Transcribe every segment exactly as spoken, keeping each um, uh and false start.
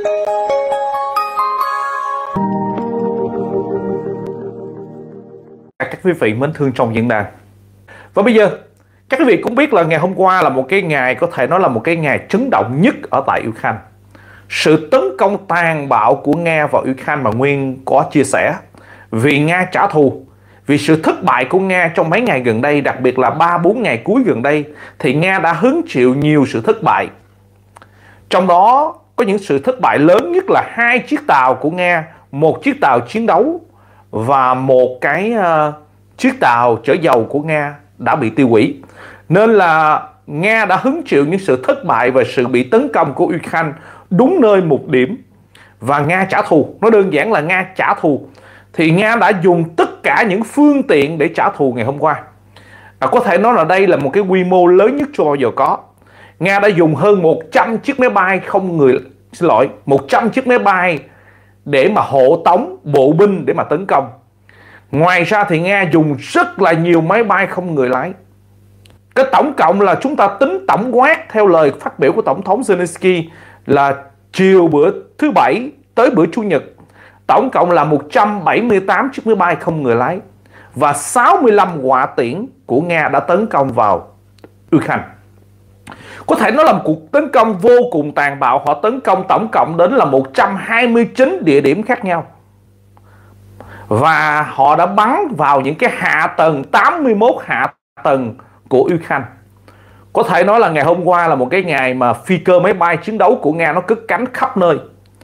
Các quý vị mến thương trong diễn đàn. Và bây giờ các quý vị cũng biết là ngày hôm qua là một cái ngày có thể nói là một cái ngày chấn động nhất ở tại Ukraine. Sự tấn công tàn bạo của Nga vào Ukraine mà Nguyên có chia sẻ. Vì Nga trả thù, vì sự thất bại của Nga trong mấy ngày gần đây, đặc biệt là ba bốn ngày cuối gần đây, thì Nga đã hứng chịu nhiều sự thất bại. Trong đó có những sự thất bại lớn nhất là hai chiếc tàu của Nga, một chiếc tàu chiến đấu và một cái uh, chiếc tàu chở dầu của Nga đã bị tiêu hủy. Nên là Nga đã hứng chịu những sự thất bại và sự bị tấn công của Ukraine đúng nơi một điểm. Và Nga trả thù, nó đơn giản là Nga trả thù. Thì Nga đã dùng tất cả những phương tiện để trả thù ngày hôm qua. à, Có thể nói là đây là một cái quy mô lớn nhất chưa bao giờ có. Nga đã dùng hơn một trăm chiếc máy bay không người, xin lỗi, một trăm chiếc máy bay để mà hộ tống bộ binh để mà tấn công. Ngoài ra thì Nga dùng rất là nhiều máy bay không người lái. Cái tổng cộng là chúng ta tính tổng quát theo lời phát biểu của Tổng thống Zelensky là chiều bữa thứ Bảy tới bữa Chủ nhật, tổng cộng là một trăm bảy mươi tám chiếc máy bay không người lái và sáu mươi lăm hỏa tiễn của Nga đã tấn công vào Ukraine. Có thể nói là một cuộc tấn công vô cùng tàn bạo. Họ tấn công tổng cộng đến là một trăm hai mươi chín địa điểm khác nhau. Và họ đã bắn vào những cái hạ tầng, tám mươi mốt hạ tầng của Ukraine. Có thể nói là ngày hôm qua là một cái ngày mà phi cơ máy bay chiến đấu của Nga nó cất cánh khắp nơi.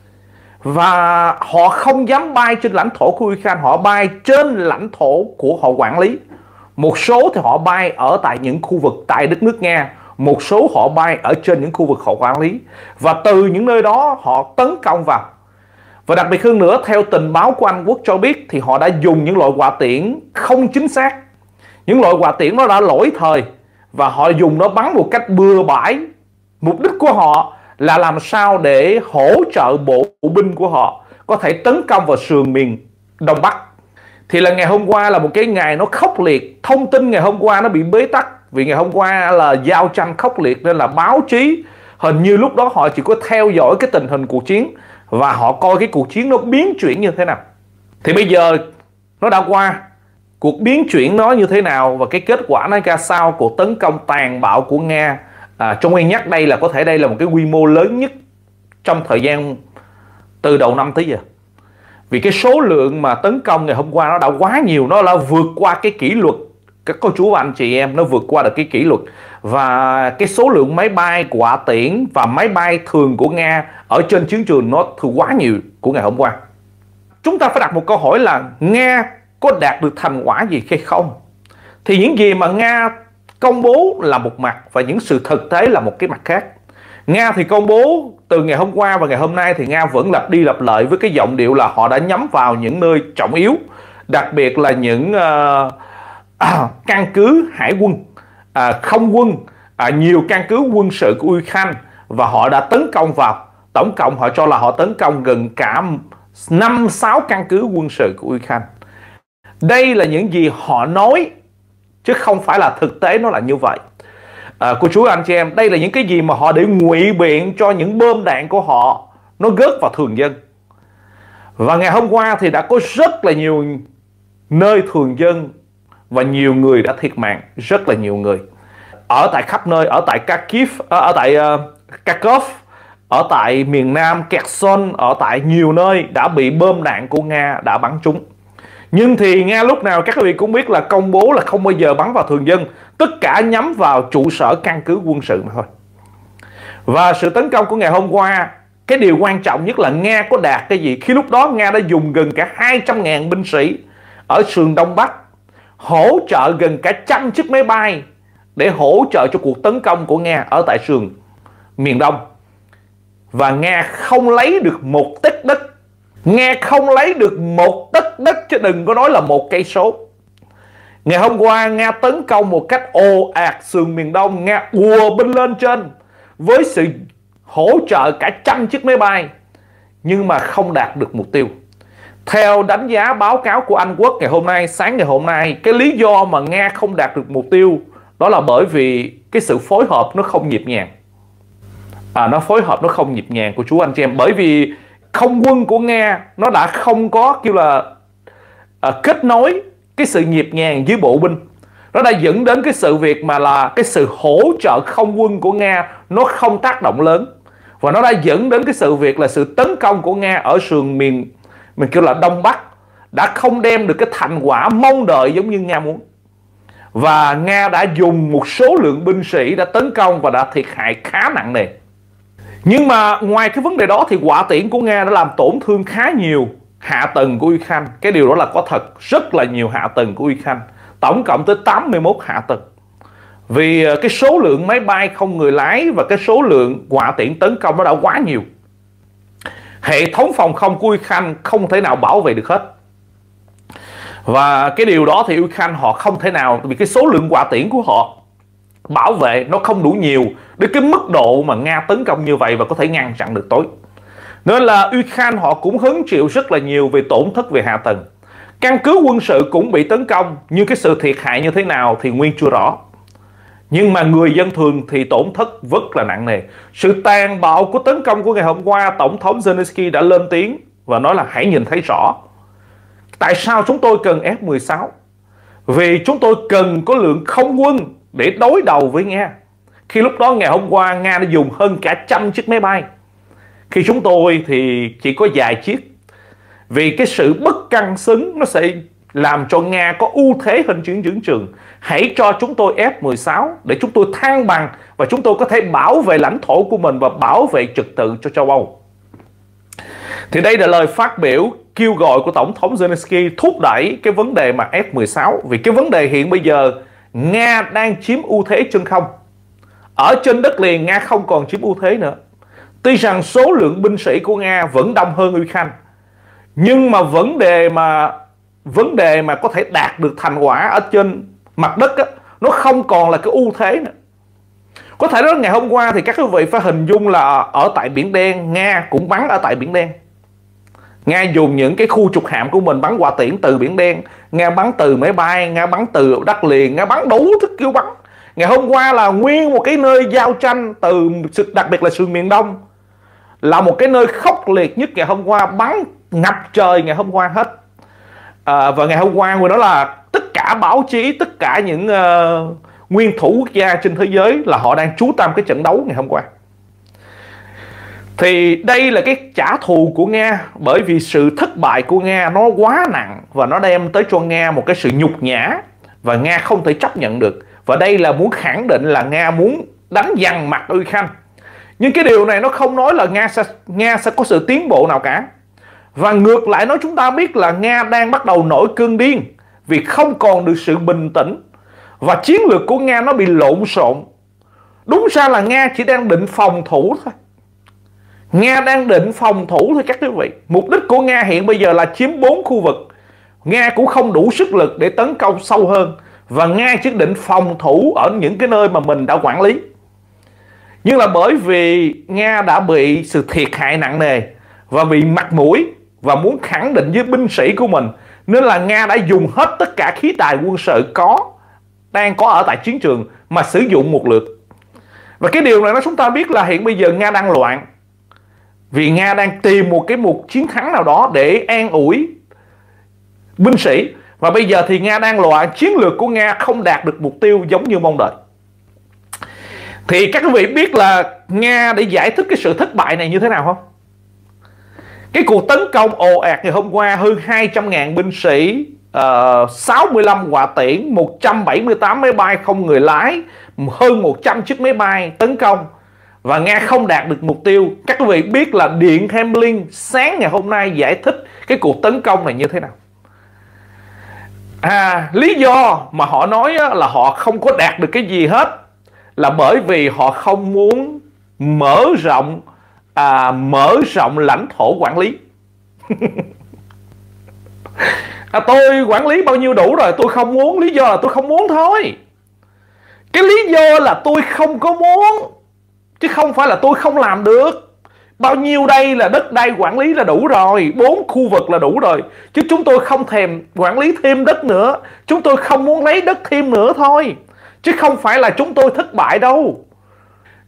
Và họ không dám bay trên lãnh thổ của Ukraine, họ bay trên lãnh thổ của họ quản lý. Một số thì họ bay ở tại những khu vực tại đất nước Nga, một số họ bay ở trên những khu vực họ quản lý. Và từ những nơi đó họ tấn công vào. Và đặc biệt hơn nữa, theo tình báo của Anh Quốc cho biết thì họ đã dùng những loại hỏa tiễn không chính xác. Những loại hỏa tiễn nó đã lỗi thời và họ dùng nó bắn một cách bừa bãi. Mục đích của họ là làm sao để hỗ trợ bộ binh của họ có thể tấn công vào sườn miền Đông Bắc. Thì là ngày hôm qua là một cái ngày nó khốc liệt. Thông tin ngày hôm qua nó bị bế tắc vì ngày hôm qua là giao tranh khốc liệt, nên là báo chí hình như lúc đó họ chỉ có theo dõi cái tình hình cuộc chiến và họ coi cái cuộc chiến nó biến chuyển như thế nào. Thì bây giờ nó đã qua, cuộc biến chuyển nó như thế nào và cái kết quả nó ra sao, cuộc tấn công tàn bạo của Nga. À, trong khi nhắc đây là có thể đây là một cái quy mô lớn nhất trong thời gian từ đầu năm tới giờ. Vì cái số lượng mà tấn công ngày hôm qua nó đã quá nhiều, nó đã vượt qua cái kỷ luật. Các cô chú và anh chị em, nó vượt qua được cái kỷ luật. Và cái số lượng máy bay, hỏa tiễn và máy bay thường của Nga ở trên chiến trường nó thừa quá nhiều của ngày hôm qua. Chúng ta phải đặt một câu hỏi là Nga có đạt được thành quả gì hay không? Thì những gì mà Nga công bố là một mặt và những sự thực tế là một cái mặt khác. Nga thì công bố từ ngày hôm qua và ngày hôm nay thì Nga vẫn lặp đi lặp lại với cái giọng điệu là họ đã nhắm vào những nơi trọng yếu, đặc biệt là những uh, à, căn cứ hải quân, à, không quân, à, nhiều căn cứ quân sự của Ukraine và họ đã tấn công vào. Tổng cộng họ cho là họ tấn công gần cả năm sáu căn cứ quân sự của Ukraine. Đây là những gì họ nói chứ không phải là thực tế nó là như vậy. À, cô chú anh chị em, đây là những cái gì mà họ để ngụy biện cho những bom đạn của họ nó rớt vào thường dân. Và ngày hôm qua thì đã có rất là nhiều nơi thường dân và nhiều người đã thiệt mạng, rất là nhiều người ở tại khắp nơi, ở tại Kharkiv, ở tại uh, Kharkov, ở tại miền Nam Kherson, ở tại nhiều nơi đã bị bom đạn của Nga đã bắn trúng. Nhưng thì Nga lúc nào các quý vị cũng biết là công bố là không bao giờ bắn vào thường dân, tất cả nhắm vào trụ sở căn cứ quân sự mà thôi. Và sự tấn công của ngày hôm qua, cái điều quan trọng nhất là Nga có đạt cái gì? Khi lúc đó Nga đã dùng gần cả hai trăm nghìn binh sĩ ở sườn Đông Bắc, hỗ trợ gần cả trăm chiếc máy bay để hỗ trợ cho cuộc tấn công của Nga ở tại sườn miền Đông. Và Nga không lấy được một tấc đất. Nga không lấy được một tấc đất chứ đừng có nói là một cây số. Ngày hôm qua Nga tấn công một cách ồ ạt sườn miền Đông. Nga ùa binh lên trên với sự hỗ trợ cả trăm chiếc máy bay, nhưng mà không đạt được mục tiêu. Theo đánh giá báo cáo của Anh Quốc ngày hôm nay, sáng ngày hôm nay, cái lý do mà Nga không đạt được mục tiêu đó là bởi vì cái sự phối hợp nó không nhịp nhàng. à, nó phối hợp nó không nhịp nhàng của chú anh chị em, bởi vì không quân của Nga nó đã không có kêu là à, kết nối cái sự nhịp nhàng với bộ binh. Nó đã dẫn đến cái sự việc mà là cái sự hỗ trợ không quân của Nga nó không tác động lớn, và nó đã dẫn đến cái sự việc là sự tấn công của Nga ở sườn miền mình kêu là Đông Bắc đã không đem được cái thành quả mong đợi giống như Nga muốn. Và Nga đã dùng một số lượng binh sĩ đã tấn công và đã thiệt hại khá nặng nề. Nhưng mà ngoài cái vấn đề đó thì hỏa tiễn của Nga đã làm tổn thương khá nhiều hạ tầng của Ukraine. Cái điều đó là có thật, rất là nhiều hạ tầng của Ukraine, tổng cộng tới tám mươi mốt hạ tầng. Vì cái số lượng máy bay không người lái và cái số lượng hỏa tiễn tấn công nó đã quá nhiều. Hệ thống phòng không của Ukraine không thể nào bảo vệ được hết. Và cái điều đó thì Ukraine họ không thể nào, vì cái số lượng hỏa tiễn của họ bảo vệ nó không đủ nhiều đến cái mức độ mà Nga tấn công như vậy và có thể ngăn chặn được tối. Nên là Ukraine họ cũng hứng chịu rất là nhiều về tổn thất về hạ tầng. Căn cứ quân sự cũng bị tấn công, nhưng cái sự thiệt hại như thế nào thì nguyên chưa rõ. Nhưng mà người dân thường thì tổn thất rất là nặng nề. Sự tàn bạo của tấn công của ngày hôm qua, Tổng thống Zelensky đã lên tiếng và nói là hãy nhìn thấy rõ. Tại sao chúng tôi cần F mười sáu? Vì chúng tôi cần có lượng không quân để đối đầu với Nga. Khi lúc đó ngày hôm qua Nga đã dùng hơn cả trăm chiếc máy bay, khi chúng tôi thì chỉ có vài chiếc. Vì cái sự bất cân xứng nó sẽ làm cho Nga có ưu thế hơn chiến chiến trường. Hãy cho chúng tôi F mười sáu để chúng tôi thăng bằng và chúng tôi có thể bảo vệ lãnh thổ của mình và bảo vệ trật tự cho châu Âu. Thì đây là lời phát biểu kêu gọi của Tổng thống Zelensky thúc đẩy cái vấn đề mà F mười sáu. Vì cái vấn đề hiện bây giờ Nga đang chiếm ưu thế trên không. Ở trên đất liền Nga không còn chiếm ưu thế nữa. Tuy rằng số lượng binh sĩ của Nga vẫn đông hơn Ukraine, nhưng mà vấn đề mà vấn đề mà có thể đạt được thành quả ở trên mặt đất á, nó không còn là cái ưu thế nữa. Có thể nói ngày hôm qua thì các quý vị phải hình dung là ở tại Biển Đen, Nga cũng bắn ở tại Biển Đen. Nga dùng những cái khu trục hạm của mình bắn hỏa tiễn từ Biển Đen, Nga bắn từ máy bay, Nga bắn từ đất liền, Nga bắn đủ thứ kiểu bắn. Ngày hôm qua là nguyên một cái nơi giao tranh, từ đặc biệt là sườn miền Đông, là một cái nơi khốc liệt nhất ngày hôm qua, bắn ngập trời ngày hôm qua hết. À, và ngày hôm qua người đó là tất cả báo chí, tất cả những uh, nguyên thủ quốc gia trên thế giới là họ đang chú tâm cái trận đấu ngày hôm qua. Thì đây là cái trả thù của Nga, bởi vì sự thất bại của Nga nó quá nặng và nó đem tới cho Nga một cái sự nhục nhã và Nga không thể chấp nhận được. Và đây là muốn khẳng định là Nga muốn đánh dằn mặt Ukraine. Nhưng cái điều này nó không nói là Nga sẽ, Nga sẽ có sự tiến bộ nào cả. Và ngược lại nói chúng ta biết là Nga đang bắt đầu nổi cơn điên vì không còn được sự bình tĩnh. Và chiến lược của Nga nó bị lộn xộn. Đúng ra là Nga chỉ đang định phòng thủ thôi. Nga đang định phòng thủ thôi các quý vị. Mục đích của Nga hiện bây giờ là chiếm bốn khu vực. Nga cũng không đủ sức lực để tấn công sâu hơn. Và Nga chỉ định phòng thủ ở những cái nơi mà mình đã quản lý. Nhưng là bởi vì Nga đã bị sự thiệt hại nặng nề và bị mặt mũi và muốn khẳng định với binh sĩ của mình, nên là Nga đã dùng hết tất cả khí tài quân sự có đang có ở tại chiến trường mà sử dụng một lượt. Và cái điều này nó chúng ta biết là hiện bây giờ Nga đang loạn, vì Nga đang tìm một cái một chiến thắng nào đó để an ủi binh sĩ. Và bây giờ thì Nga đang loạn, chiến lược của Nga không đạt được mục tiêu giống như mong đợi. Thì các quý vị biết là Nga để giải thích cái sự thất bại này như thế nào không? Cái cuộc tấn công ồ ạt ngày hôm qua, hơn hai trăm nghìn binh sĩ, uh, sáu mươi lăm hỏa tiễn, một trăm bảy mươi tám máy bay không người lái, hơn một trăm chiếc máy bay tấn công, và Nga không đạt được mục tiêu. Các quý vị biết là Điện Kremlin sáng ngày hôm nay giải thích cái cuộc tấn công này như thế nào. À, lý do mà họ nói là họ không có đạt được cái gì hết là bởi vì họ không muốn mở rộng à, mở rộng lãnh thổ quản lý. à, tôi quản lý bao nhiêu đủ rồi, tôi không muốn. Lý do là tôi không muốn thôi. Cái lý do là tôi không có muốn, chứ không phải là tôi không làm được. Bao nhiêu đây là đất đai quản lý là đủ rồi, bốn khu vực là đủ rồi. Chứ chúng tôi không thèm quản lý thêm đất nữa. Chúng tôi không muốn lấy đất thêm nữa thôi. Chứ không phải là chúng tôi thất bại đâu.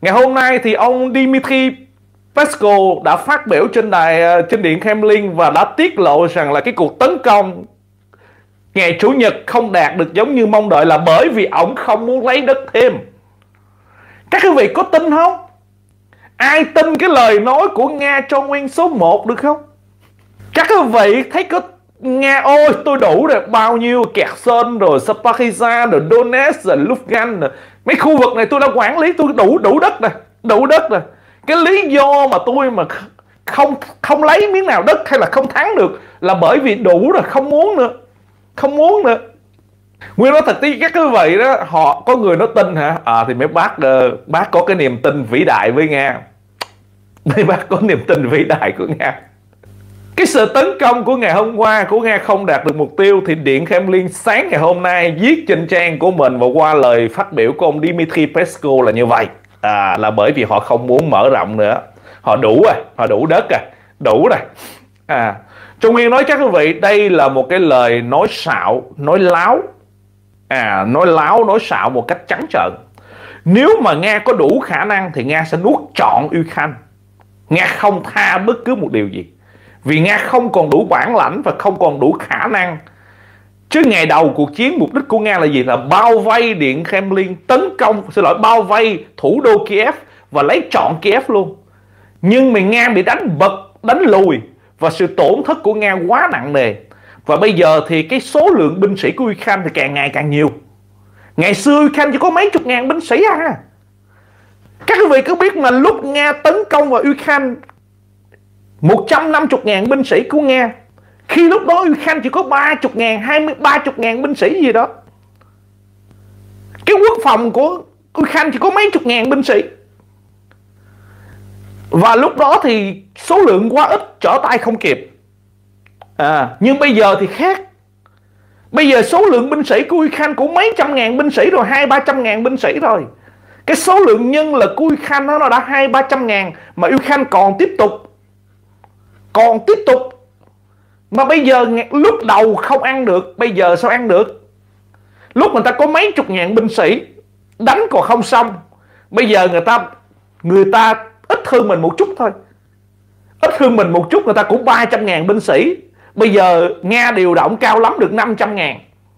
Ngày hôm nay thì ông Dmitry Peskov đã phát biểu trên đài trên điện Kremlin và đã tiết lộ rằng là cái cuộc tấn công ngày Chủ nhật không đạt được giống như mong đợi là bởi vì ông không muốn lấy đất thêm. Các quý vị có tin không? Ai tin cái lời nói của Nga cho nguyên số một được không? Các quý vị thấy có Nga ôi tôi đủ rồi, bao nhiêu Kherson rồi Zaporizhzhia rồi Donetsk rồi Lugansk rồi, mấy khu vực này tôi đã quản lý, tôi đủ đủ đất rồi, đủ đất rồi. Cái lý do mà tôi mà không không lấy miếng nào đất hay là không thắng được là bởi vì đủ rồi, không muốn nữa, không muốn nữa. Nguyên nói thật tí các quý vị đó, họ có người nó tin hả? À thì mấy bác uh, bác có cái niềm tin vĩ đại với Nga, mấy bác có niềm tin vĩ đại của Nga. Cái sự tấn công của ngày hôm qua của Nga không đạt được mục tiêu thì Điện Kremlin sáng ngày hôm nay viết trên trang của mình và qua lời phát biểu của ông Dmitry Peskov là như vậy. À, là bởi vì họ không muốn mở rộng nữa, họ đủ rồi, họ đủ đất rồi, đủ rồi. À, Trung Nguyên nói chắc quý vị đây là một cái lời nói xạo, nói láo, à, nói láo, nói xạo một cách trắng trợn. Nếu mà Nga có đủ khả năng thì Nga sẽ nuốt trọn Ukraine. Nga không tha bất cứ một điều gì, vì Nga không còn đủ bản lãnh và không còn đủ khả năng. Chứ ngày đầu cuộc chiến mục đích của Nga là gì? Là bao vây Điện Kremlin, tấn công, xin lỗi, bao vây thủ đô Kiev và lấy trọn Kiev luôn. Nhưng mà Nga bị đánh bật, đánh lùi và sự tổn thất của Nga quá nặng nề. Và bây giờ thì cái số lượng binh sĩ của Ukraine thì càng ngày càng nhiều. Ngày xưa Ukraine chỉ có mấy chục ngàn binh sĩ à. Các quý vị có biết mà lúc Nga tấn công vào Ukraine một trăm năm mươi ngàn binh sĩ của Nga, khi lúc đó Ukraine chỉ có ba mươi ngàn, hai mươi, ba mươi ngàn binh sĩ gì đó. Cái quốc phòng của Ukraine chỉ có mấy chục ngàn binh sĩ. Và lúc đó thì số lượng quá ít, trở tay không kịp. À, nhưng bây giờ thì khác. Bây giờ số lượng binh sĩ của Ukraine cũng mấy trăm ngàn binh sĩ rồi, hai ba trăm ngàn binh sĩ rồi. Cái số lượng nhân lực của Ukraine nó đã hai ba trăm ngàn mà Ukraine còn tiếp tục, còn tiếp tục. Mà bây giờ lúc đầu không ăn được, bây giờ sao ăn được? Lúc người ta có mấy chục ngàn binh sĩ, đánh còn không xong. Bây giờ người ta người ta ít hơn mình một chút thôi, ít hơn mình một chút, người ta cũng ba trăm ngàn binh sĩ. Bây giờ Nga điều động cao lắm được năm trăm ngàn.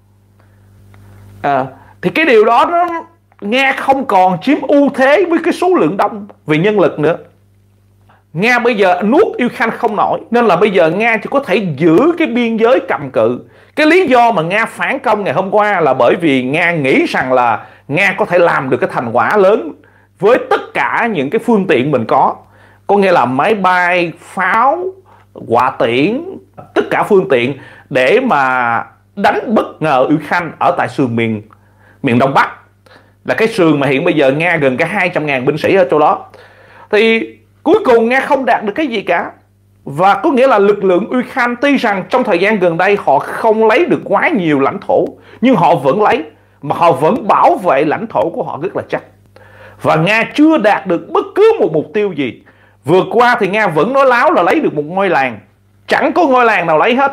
À, thì cái điều đó nó, Nga không còn chiếm ưu thế với cái số lượng đông về nhân lực nữa. Nga bây giờ nuốt Ukraine không nổi, nên là bây giờ Nga chỉ có thể giữ cái biên giới cầm cự. Cái lý do mà Nga phản công ngày hôm qua là bởi vì Nga nghĩ rằng là Nga có thể làm được cái thành quả lớn với tất cả những cái phương tiện mình có. Có nghĩa là máy bay, pháo, hỏa tiễn, tất cả phương tiện để mà đánh bất ngờ Ukraine ở tại sườn miền miền Đông Bắc. Là cái sườn mà hiện bây giờ Nga gần cả hai trăm ngàn binh sĩ ở chỗ đó. Thì cuối cùng Nga không đạt được cái gì cả. Và có nghĩa là lực lượng Ukraine tuy rằng trong thời gian gần đây họ không lấy được quá nhiều lãnh thổ, nhưng họ vẫn lấy, mà họ vẫn bảo vệ lãnh thổ của họ rất là chắc. Và Nga chưa đạt được bất cứ một mục tiêu gì. Vừa qua thì Nga vẫn nói láo là lấy được một ngôi làng. Chẳng có ngôi làng nào lấy hết.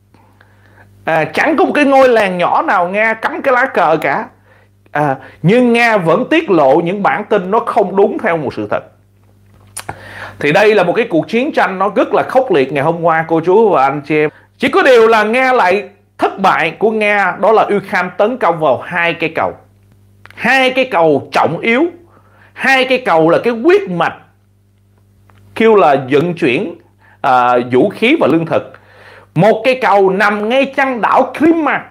À, chẳng có một cái ngôi làng nhỏ nào Nga cắm cái lá cờ cả. À, nhưng Nga vẫn tiết lộ những bản tin nó không đúng theo một sự thật. Thì đây là một cái cuộc chiến tranh nó rất là khốc liệt ngày hôm qua cô chú và anh chị em. Chỉ có điều là Nga lại thất bại của Nga, đó là Ukraine tấn công vào hai cây cầu. Hai cây cầu trọng yếu. Hai cây cầu là cái huyết mạch kêu là vận chuyển à, vũ khí và lương thực. Một cây cầu nằm ngay chân đảo Crimea.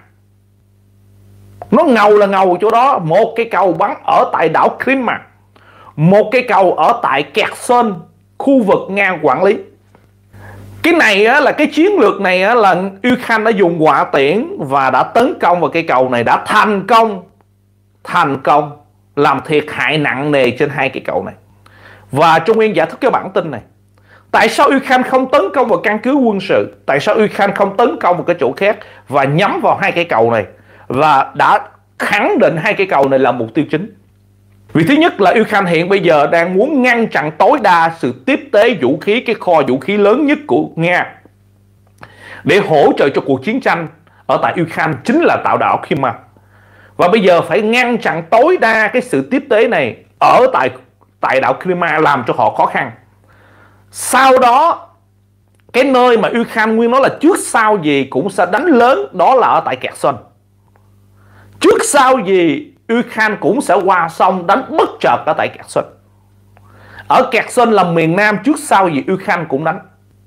Nó ngầu là ngầu chỗ đó. Một cây cầu bắn ở tại đảo Crimea. Một cây cầu ở tại Kherson, khu vực Nga quản lý. Cái này á, là cái chiến lược này á, là Ukraine đã dùng hỏa tiễn và đã tấn công vào cây cầu này, đã thành công thành công làm thiệt hại nặng nề trên hai cây cầu này. Và Trung Nguyên giải thích cái bản tin này. Tại sao Ukraine không tấn công vào căn cứ quân sự? Tại sao Ukraine không tấn công vào cái chỗ khác và nhắm vào hai cây cầu này? Và đã khẳng định hai cây cầu này là mục tiêu chính. Vì thứ nhất là Ukraine hiện bây giờ đang muốn ngăn chặn tối đa sự tiếp tế vũ khí, cái kho vũ khí lớn nhất của Nga, để hỗ trợ cho cuộc chiến tranh ở tại Ukraine, chính là tạo đảo Crimea. Và bây giờ phải ngăn chặn tối đa cái sự tiếp tế này ở tại tại đảo Crimea làm cho họ khó khăn. Sau đó cái nơi mà Ukraine nguyên nói là trước sau gì cũng sẽ đánh lớn, đó là ở tại Kherson. Trước sau gì Ukraine cũng sẽ qua sông đánh bất chợt ở tại Kherson. Ở Kherson là miền Nam, trước sau gì Ukraine cũng đánh.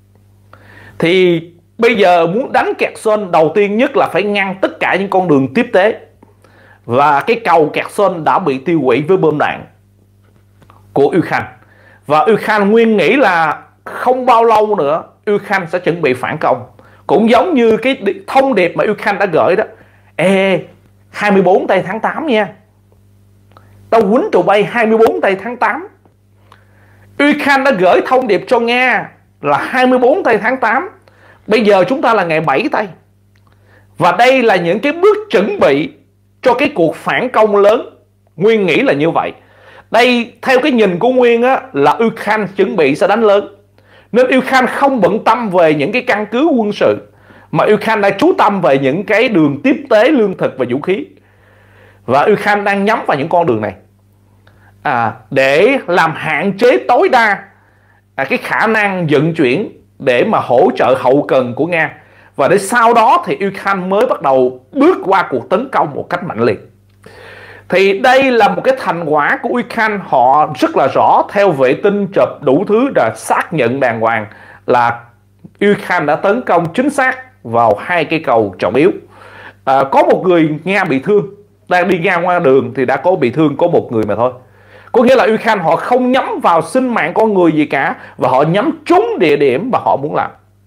Thì bây giờ muốn đánh Kherson, đầu tiên nhất là phải ngăn tất cả những con đường tiếp tế. Và cái cầu Kherson đã bị tiêu hủy với bom đạn của Ukraine. Và Ukraine nguyên nghĩ là không bao lâu nữa Ukraine sẽ chuẩn bị phản công. Cũng giống như cái thông điệp mà Ukraine đã gửi đó: Ê, hai mươi bốn tây tháng tám nha, tao quýnh tụi bay hai mươi bốn tây tháng tám. Ukraine đã gửi thông điệp cho Nga là hai mươi bốn tây tháng tám. Bây giờ chúng ta là ngày bảy tây. Và đây là những cái bước chuẩn bị cho cái cuộc phản công lớn. Nguyên nghĩ là như vậy. Đây theo cái nhìn của Nguyên á, là Ukraine chuẩn bị sẽ đánh lớn. Nên Ukraine không bận tâm về những cái căn cứ quân sự, mà Ukraine đã chú tâm về những cái đường tiếp tế lương thực và vũ khí. Và Ukraine đang nhắm vào những con đường này à, để làm hạn chế tối đa à, cái khả năng vận chuyển để mà hỗ trợ hậu cần của Nga. Và để sau đó thì Ukraine mới bắt đầu bước qua cuộc tấn công một cách mạnh liệt. Thì đây là một cái thành quả của Ukraine. Họ rất là rõ, theo vệ tinh chụp đủ thứ đã xác nhận đàng hoàng là Ukraine đã tấn công chính xác vào hai cây cầu trọng yếu. à, Có một người Nga bị thương, đang đi ngang qua đường thì đã có bị thương, có một người mà thôi. Có nghĩa là Ukraine họ không nhắm vào sinh mạng con người gì cả, và họ nhắm trúng địa điểm mà họ muốn làm.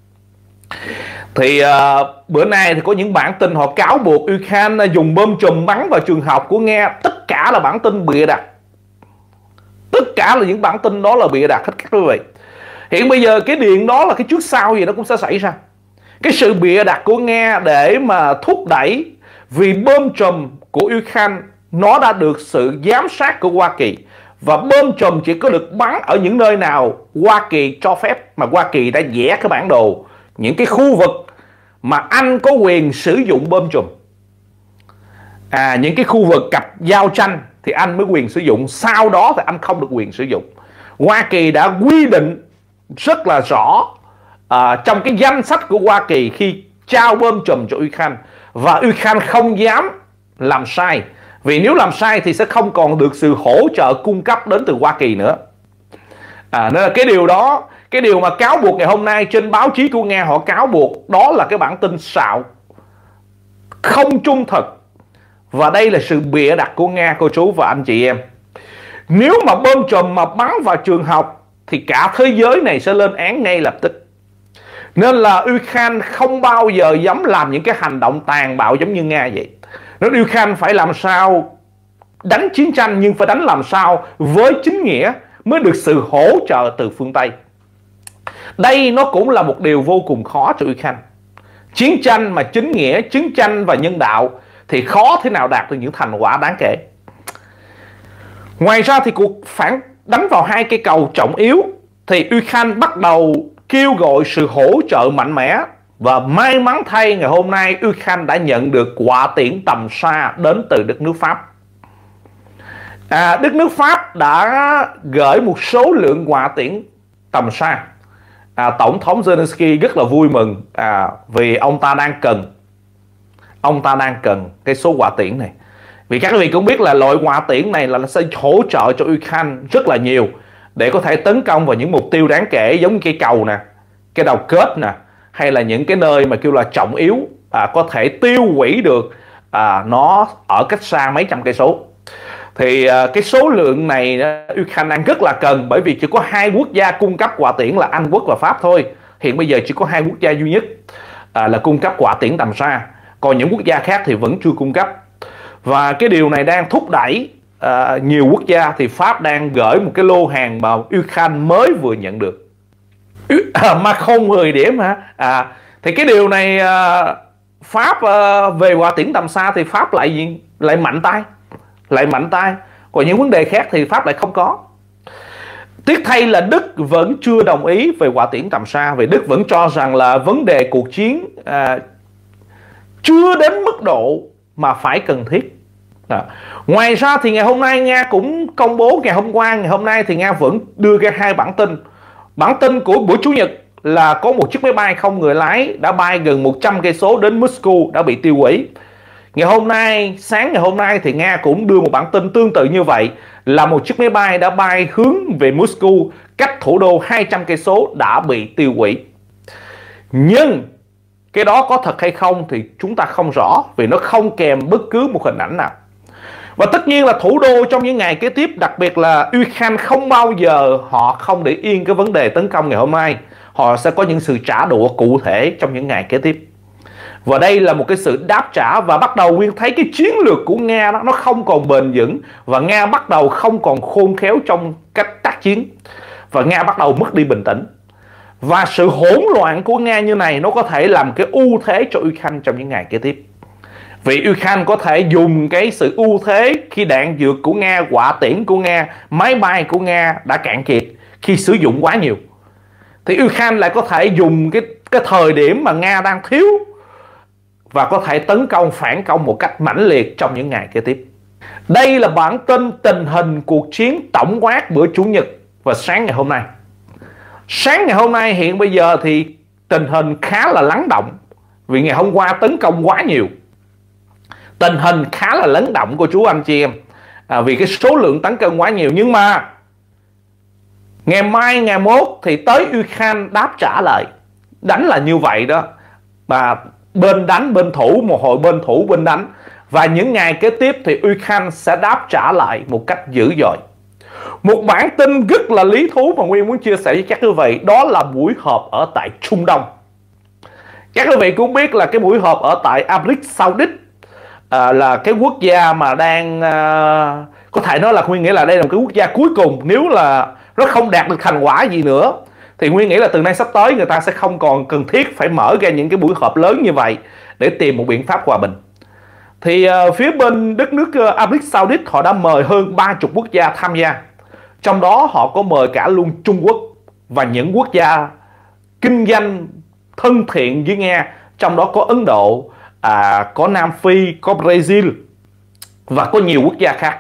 Thì uh, bữa nay thì có những bản tin họ cáo buộc Ukraine dùng bom chùm bắn vào trường học của Nga. Tất cả là bản tin bịa đặt. Tất cả là những bản tin đó là bịa đặt hết các quý vị. Hiện bây giờ cái điện đó là cái trước sau gì nó cũng sẽ xảy ra. Cái sự bịa đặt của Nga để mà thúc đẩy, vì bom chùm của Ukraine nó đã được sự giám sát của Hoa Kỳ. Và bom chùm chỉ có được bắn ở những nơi nào Hoa Kỳ cho phép, mà Hoa Kỳ đã vẽ cái bản đồ những cái khu vực mà anh có quyền sử dụng bom chùm. À, những cái khu vực cặp giao tranh thì anh mới quyền sử dụng, sau đó thì anh không được quyền sử dụng. Hoa Kỳ đã quy định rất là rõ à, trong cái danh sách của Hoa Kỳ khi trao bom chùm cho Ukraine. Và Ukraine không dám làm sai, vì nếu làm sai thì sẽ không còn được sự hỗ trợ cung cấp đến từ Hoa Kỳ nữa. à, Nên là cái điều đó, cái điều mà cáo buộc ngày hôm nay trên báo chí của Nga họ cáo buộc, đó là cái bản tin xạo, không trung thực. Và đây là sự bịa đặt của Nga, cô chú và anh chị em. Nếu mà bom chùm mà bắn vào trường học thì cả thế giới này sẽ lên án ngay lập tức. Nên là Ukraine không bao giờ dám làm những cái hành động tàn bạo giống như Nga vậy. Nên Ukraine phải làm sao đánh chiến tranh, nhưng phải đánh làm sao với chính nghĩa, mới được sự hỗ trợ từ phương Tây. Đây nó cũng là một điều vô cùng khó cho Ukraine. Chiến tranh mà chính nghĩa, chiến tranh và nhân đạo thì khó thế nào đạt được những thành quả đáng kể. Ngoài ra thì cuộc phản đánh vào hai cây cầu trọng yếu thì Ukraine bắt đầu kêu gọi sự hỗ trợ mạnh mẽ. Và may mắn thay, ngày hôm nay Ukraine đã nhận được hỏa tiễn tầm xa đến từ đất nước Pháp. à, Đất nước Pháp đã gửi một số lượng hỏa tiễn tầm xa. à, Tổng thống Zelensky rất là vui mừng à, vì ông ta đang cần Ông ta đang cần cái số hỏa tiễn này. Vì các quý vị cũng biết là loại hỏa tiễn này là nó sẽ hỗ trợ cho Ukraine rất là nhiều, để có thể tấn công vào những mục tiêu đáng kể, giống như cây cầu nè, cái đầu kết nè, hay là những cái nơi mà kêu là trọng yếu, à, có thể tiêu hủy được à, nó ở cách xa mấy trăm cây số. Thì à, cái số lượng này Ukraine đang rất là cần, bởi vì chỉ có hai quốc gia cung cấp hỏa tiễn là Anh Quốc và Pháp thôi. Hiện bây giờ chỉ có hai quốc gia duy nhất à, là cung cấp hỏa tiễn tầm xa, còn những quốc gia khác thì vẫn chưa cung cấp. Và cái điều này đang thúc đẩy à, nhiều quốc gia. Thì Pháp đang gửi một cái lô hàng mà Ukraine mới vừa nhận được, à, mà không mười điểm hả? À, thì cái điều này à, Pháp à, về hỏa tiễn tầm xa thì Pháp lại lại mạnh tay, lại mạnh tay. Còn những vấn đề khác thì Pháp lại không có. Tiếc thay là Đức vẫn chưa đồng ý về hỏa tiễn tầm xa, vì Đức vẫn cho rằng là vấn đề cuộc chiến à, chưa đến mức độ mà phải cần thiết. Đó. Ngoài ra thì ngày hôm nay Nga cũng công bố, ngày hôm qua, ngày hôm nay thì Nga vẫn đưa ra hai bản tin. Bản tin của buổi Chủ nhật là có một chiếc máy bay không người lái đã bay gần một trăm cây số đến Moscow đã bị tiêu hủy. Ngày hôm nay, sáng ngày hôm nay thì Nga cũng đưa một bản tin tương tự như vậy, là một chiếc máy bay đã bay hướng về Moscow cách thủ đô hai trăm cây số đã bị tiêu hủy. Nhưng cái đó có thật hay không thì chúng ta không rõ, vì nó không kèm bất cứ một hình ảnh nào. Và tất nhiên là thủ đô trong những ngày kế tiếp, đặc biệt là Ukraine, không bao giờ họ không để yên cái vấn đề tấn công ngày hôm nay. Họ sẽ có những sự trả đũa cụ thể trong những ngày kế tiếp. Và đây là một cái sự đáp trả, và bắt đầu Nguyên thấy cái chiến lược của Nga đó nó không còn bền vững, và Nga bắt đầu không còn khôn khéo trong cách tác chiến, và Nga bắt đầu mất đi bình tĩnh. Và sự hỗn loạn của Nga như này nó có thể làm cái ưu thế cho Ukraine trong những ngày kế tiếp. Vì Ukraine có thể dùng cái sự ưu thế khi đạn dược của Nga, hỏa tiễn của Nga, máy bay của Nga đã cạn kiệt, khi sử dụng quá nhiều, thì Ukraine lại có thể dùng cái, cái thời điểm mà Nga đang thiếu và có thể tấn công, phản công một cách mãnh liệt trong những ngày kế tiếp. Đây là bản tin tình hình cuộc chiến tổng quát bữa Chủ nhật và sáng ngày hôm nay. Sáng ngày hôm nay hiện bây giờ thì tình hình khá là lắng động, vì ngày hôm qua tấn công quá nhiều. Tình hình khá là lắng động cô chú anh chị em, à, vì cái số lượng tấn công quá nhiều. Nhưng mà ngày mai, ngày mốt thì tới Ukraine đáp trả lại. Đánh là như vậy đó, và bên đánh bên thủ, một hồi bên thủ bên đánh. Và những ngày kế tiếp thì Ukraine sẽ đáp trả lại một cách dữ dội. Một bản tin rất là lý thú mà Nguyên muốn chia sẻ với các quý vị, đó là buổi họp ở tại Trung Đông. Các quý vị cũng biết là cái buổi họp ở tại Ả Rập Xê Út, à, là cái quốc gia mà đang à, có thể nói là Nguyên nghĩ là đây là một cái quốc gia cuối cùng. Nếu là nó không đạt được thành quả gì nữa thì Nguyên nghĩ là từ nay sắp tới người ta sẽ không còn cần thiết phải mở ra những cái buổi họp lớn như vậy để tìm một biện pháp hòa bình. Thì uh, phía bên đất nước uh, Ả Rập Xê Út họ đã mời hơn ba mươi quốc gia tham gia. Trong đó họ có mời cả luôn Trung Quốc và những quốc gia kinh doanh thân thiện với Nga. Trong đó có Ấn Độ, à, có Nam Phi, có Brazil và có nhiều quốc gia khác,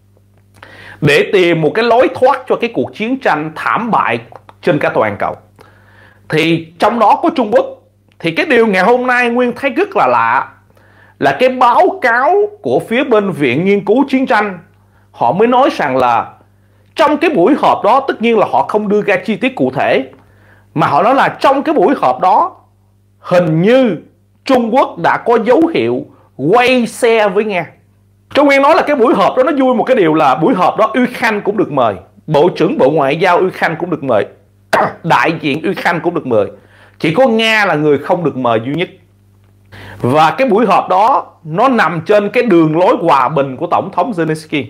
để tìm một cái lối thoát cho cái cuộc chiến tranh thảm bại trên cả toàn cầu. Thì trong đó có Trung Quốc. Thì cái điều ngày hôm nay Nguyên thấy rất là lạ là cái báo cáo của phía bên Viện Nghiên cứu Chiến tranh, họ mới nói rằng là trong cái buổi họp đó, tất nhiên là họ không đưa ra chi tiết cụ thể, mà họ nói là trong cái buổi họp đó hình như Trung Quốc đã có dấu hiệu quay xe với Nga. Trung Nguyên nói là cái buổi họp đó nó vui một cái điều là buổi họp đó Ukraine cũng được mời, Bộ trưởng Bộ Ngoại giao Ukraine cũng được mời, đại diện Ukraine cũng được mời, chỉ có Nga là người không được mời duy nhất. Và cái buổi họp đó nó nằm trên cái đường lối hòa bình của Tổng thống Zelensky.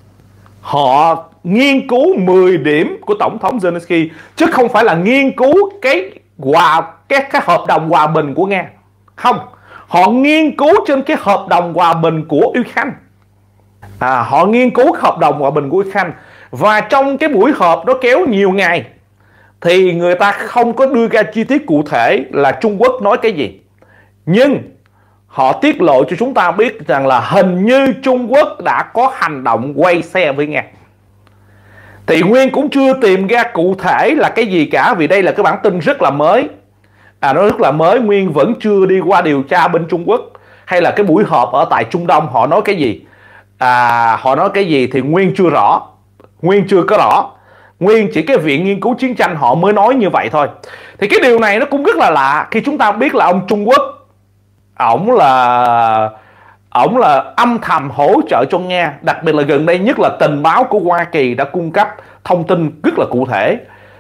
Họ nghiên cứu mười điểm của Tổng thống Zelensky, chứ không phải là nghiên cứu cái hòa cái, cái hợp đồng hòa bình của Nga. Không, họ nghiên cứu trên cái hợp đồng hòa bình của Ukraine. À, họ nghiên cứu hợp đồng hòa bình của Ukraine. Và trong cái buổi họp đó kéo nhiều ngày thì người ta không có đưa ra chi tiết cụ thể là Trung Quốc nói cái gì. Nhưng họ tiết lộ cho chúng ta biết rằng là hình như Trung Quốc đã có hành động quay xe với Nga. Thì Nguyên cũng chưa tìm ra cụ thể là cái gì cả, vì đây là cái bản tin rất là mới. À, nó rất là mới, Nguyên vẫn chưa đi qua điều tra bên Trung Quốc hay là cái buổi họp ở tại Trung Đông họ nói cái gì. À, họ nói cái gì thì Nguyên chưa rõ, Nguyên chưa có rõ. Nguyên chỉ cái Viện Nghiên cứu Chiến tranh họ mới nói như vậy thôi. Thì cái điều này nó cũng rất là lạ khi chúng ta biết là ông Trung Quốc, ổng là ổng là âm thầm hỗ trợ cho Nga. Đặc biệt là gần đây nhất là tình báo của Hoa Kỳ đã cung cấp thông tin rất là cụ thể.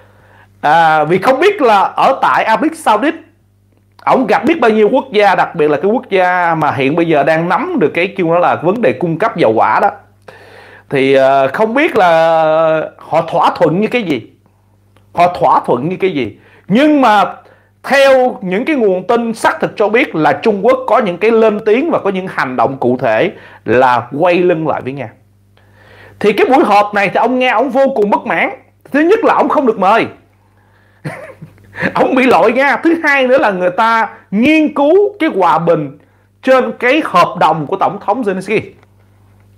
À, vì không biết là ở tại Ả Rập Xê Út ổng gặp biết bao nhiêu quốc gia, đặc biệt là cái quốc gia mà hiện bây giờ đang nắm được cái kêu nó là vấn đề cung cấp dầu hỏa đó. Thì uh, không biết là họ thỏa thuận như cái gì, họ thỏa thuận như cái gì. Nhưng mà theo những cái nguồn tin xác thực cho biết là Trung Quốc có những cái lên tiếng và có những hành động cụ thể là quay lưng lại với Nga. Thì cái buổi họp này thì ông Nga ông vô cùng bất mãn. Thứ nhất là ông không được mời ông bị lội Nga. Thứ hai nữa là người ta nghiên cứu cái hòa bình trên cái hợp đồng của Tổng thống Zelensky.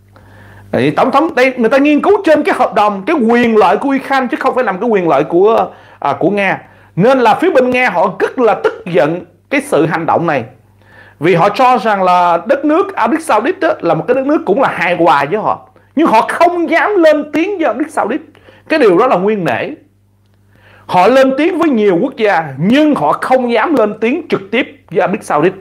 Thì tổng thống đây người ta nghiên cứu trên cái hợp đồng, cái quyền lợi của Ukraine chứ không phải nằm cái quyền lợi của à, của Nga. Nên là phía bên Nga họ rất là tức giận cái sự hành động này, vì họ cho rằng là đất nước Ả Rập Xê Út đó là một cái đất nước cũng là hài hòa với họ, nhưng họ không dám lên tiếng với Ả Rập Xê Út. Cái điều đó là nguyên nể. Họ lên tiếng với nhiều quốc gia nhưng họ không dám lên tiếng trực tiếp với Ả Rập Xê Út.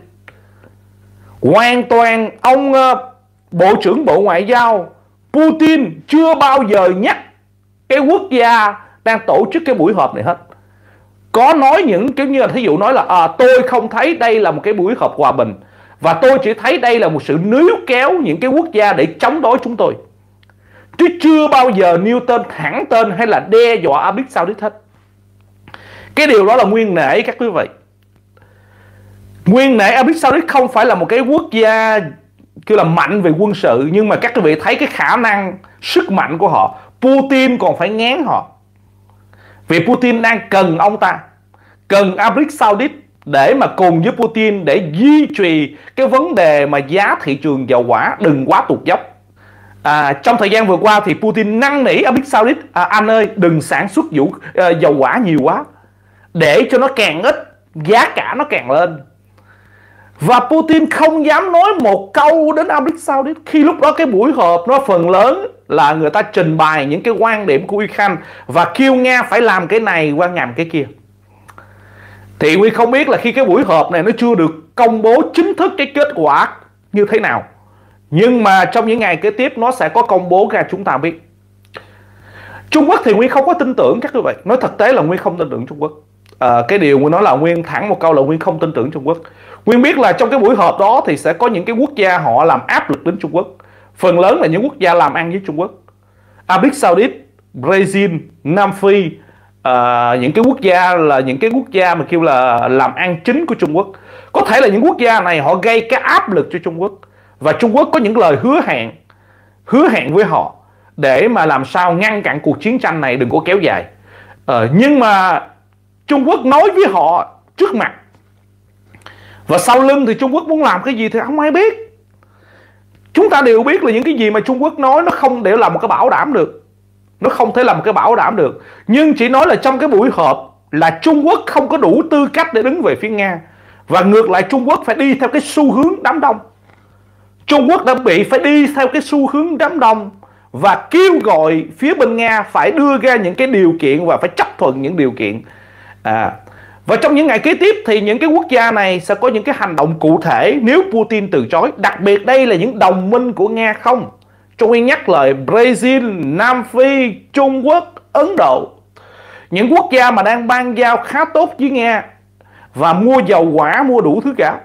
Hoàn toàn ông Bộ trưởng Bộ Ngoại giao Putin chưa bao giờ nhắc cái quốc gia đang tổ chức cái buổi họp này hết. Có nói những kiểu như là thí dụ nói là à, tôi không thấy đây là một cái buổi họp hòa bình, và tôi chỉ thấy đây là một sự níu kéo những cái quốc gia để chống đối chúng tôi, chứ chưa bao giờ nêu tên thẳng tên hay là đe dọa Ả Rập Xê Út hết. Cái điều đó là nguyên nể các quý vị. Nguyên nể Ả Rập Xê Út không phải là một cái quốc gia kêu là mạnh về quân sự, nhưng mà các quý vị thấy cái khả năng sức mạnh của họ, Putin còn phải ngán họ. Vì Putin đang cần ông ta, cần Ả Rập Xê Út để mà cùng với Putin để duy trì cái vấn đề mà giá thị trường dầu hỏa đừng quá tụt dốc. À, trong thời gian vừa qua thì Putin năn nỉ Ả Rập Xê Út, à, anh ơi đừng sản xuất vũ, à, dầu hỏa nhiều quá, để cho nó càng ít, giá cả nó càng lên. Và Putin không dám nói một câu đến Ả Rập Xê Út. Khi lúc đó cái buổi họp nó phần lớn là người ta trình bày những cái quan điểm của Ukraine và kêu Nga phải làm cái này qua làm cái kia. Thì Nguyên không biết là khi cái buổi họp này nó chưa được công bố chính thức cái kết quả như thế nào, nhưng mà trong những ngày kế tiếp nó sẽ có công bố ra chúng ta biết. Trung Quốc thì Nguyên không có tin tưởng các quý vị. Nói thực tế là Nguyên không tin tưởng Trung Quốc. À, cái điều Nguyên nói là Nguyên thẳng một câu là Nguyên không tin tưởng Trung Quốc. Nguyên biết là trong cái buổi họp đó thì sẽ có những cái quốc gia họ làm áp lực đến Trung Quốc. Phần lớn là những quốc gia làm ăn với Trung Quốc, Ả Rập Xê Út, Brazil, Nam Phi, à, những cái quốc gia là những cái quốc gia mà kêu là làm ăn chính của Trung Quốc. Có thể là những quốc gia này họ gây cái áp lực cho Trung Quốc, và Trung Quốc có những lời hứa hẹn hứa hẹn với họ để mà làm sao ngăn chặn cuộc chiến tranh này đừng có kéo dài. à, Nhưng mà Trung Quốc nói với họ trước mặt, và sau lưng thì Trung Quốc muốn làm cái gì thì không ai biết. Chúng ta đều biết là những cái gì mà Trung Quốc nói nó không để làm một cái bảo đảm được. Nó không thể làm một cái bảo đảm được. Nhưng chỉ nói là trong cái buổi họp là Trung Quốc không có đủ tư cách để đứng về phía Nga, và ngược lại Trung Quốc phải đi theo cái xu hướng đám đông. Trung Quốc đã bị phải đi theo cái xu hướng đám đông và kêu gọi phía bên Nga phải đưa ra những cái điều kiện và phải chấp thuận những điều kiện. à, Và trong những ngày kế tiếp thì những cái quốc gia này sẽ có những cái hành động cụ thể nếu Putin từ chối. Đặc biệt đây là những đồng minh của Nga không. Cho Nguyên nhắc lời Brazil, Nam Phi, Trung Quốc, Ấn Độ, những quốc gia mà đang ban giao khá tốt với Nga và mua dầu hỏa, mua đủ thứ cả.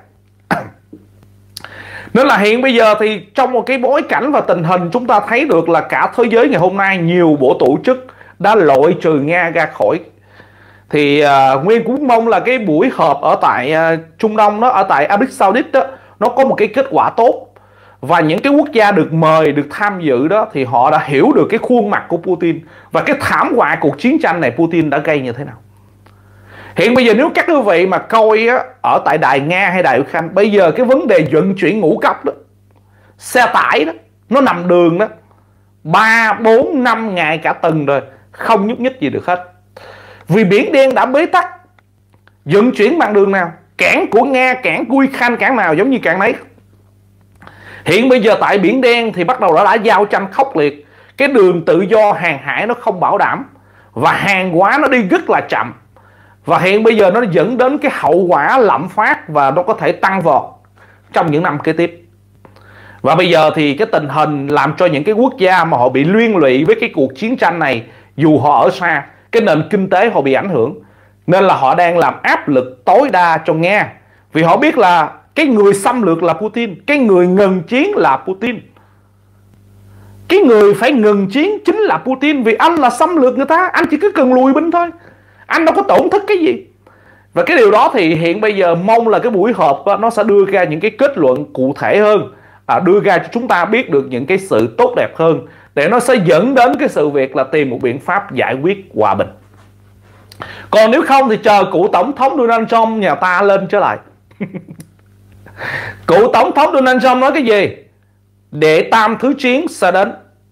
Nên là hiện bây giờ thì trong một cái bối cảnh và tình hình chúng ta thấy được là cả thế giới ngày hôm nay nhiều bộ tổ chức đã loại trừ Nga ra khỏi. Thì uh, Nguyên cũng mong là cái buổi họp ở tại uh, Trung Đông đó, ở tại Ả Rập Xê Út đó, nó có một cái kết quả tốt. Và những cái quốc gia được mời, được tham dự đó thì họ đã hiểu được cái khuôn mặt của Putin và cái thảm họa cuộc chiến tranh này Putin đã gây như thế nào. Hiện bây giờ nếu các quý vị mà coi á, ở tại đài Nga hay đài Ukraine, bây giờ cái vấn đề vận chuyển ngũ cốc đó, xe tải đó, nó nằm đường đó ba, bốn, năm ngày cả tuần rồi, không nhúc nhích gì được hết. Vì Biển Đen đã bế tắc. Vận chuyển bằng đường nào? Cảng của Nga, cảng của Ukraine, cảng nào giống như cảng nấy. Hiện bây giờ tại Biển Đen thì bắt đầu đã, đã giao tranh khốc liệt. Cái đường tự do hàng hải nó không bảo đảm, và hàng hóa nó đi rất là chậm. Và hiện bây giờ nó dẫn đến cái hậu quả lạm phát, và nó có thể tăng vọt trong những năm kế tiếp. Và bây giờ thì cái tình hình làm cho những cái quốc gia mà họ bị liên lụy với cái cuộc chiến tranh này, dù họ ở xa, cái nền kinh tế họ bị ảnh hưởng. Nên là họ đang làm áp lực tối đa cho Nga. Vì họ biết là cái người xâm lược là Putin, cái người ngừng chiến là Putin. Cái người phải ngừng chiến chính là Putin. Vì anh là xâm lược người ta, anh chỉ cứ cần lùi binh thôi, anh đâu có tổn thất cái gì. Và cái điều đó thì hiện bây giờ mong là cái buổi họp đó, nó sẽ đưa ra những cái kết luận cụ thể hơn, à, đưa ra cho chúng ta biết được những cái sự tốt đẹp hơn, để nó sẽ dẫn đến cái sự việc là tìm một biện pháp giải quyết hòa bình. Còn nếu không thì chờ cựu tổng thống Donald Trump nhà ta lên trở lại. Cựu tổng thống Donald Trump nói cái gì? Đệ tam thứ chiến sẽ đến.